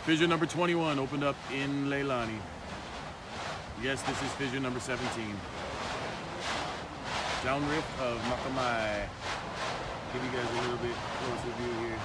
Fissure number 21 opened up in Leilani. Yes, this is fissure number 17. Downrift of Makamai. Give you guys a little bit closer view here.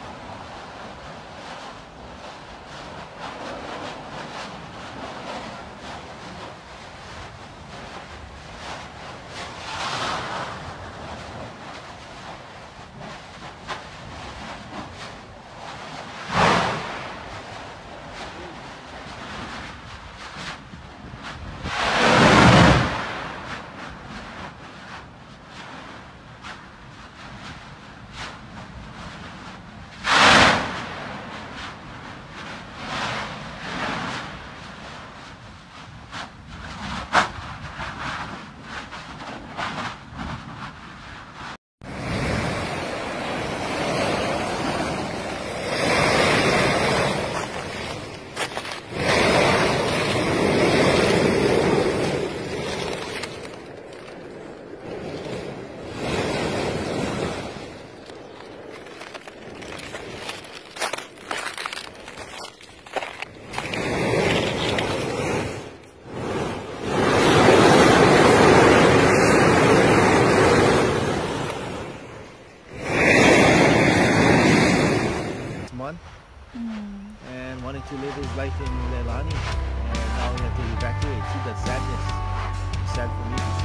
And wanted to live his life in Leilani, and now we have to evacuate. See the sadness. It's sad for me.